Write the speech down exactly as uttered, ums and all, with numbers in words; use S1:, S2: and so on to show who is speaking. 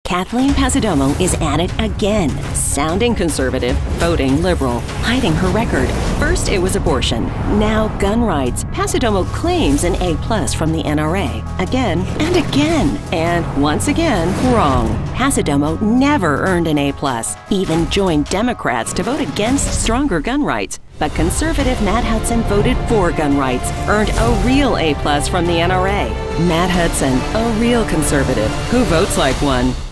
S1: Kathleen Passidomo is at it again, sounding conservative, voting liberal, hiding her record. First it was abortion, now gun rights. Passidomo claims an A plus from the N R A, again and again, and once again, wrong. Passidomo never earned an A plus, even joined Democrats to vote against stronger gun rights. But conservative Matt Hudson voted for gun rights, earned a real A plus from the N R A. Matt Hudson, a real conservative who votes like one.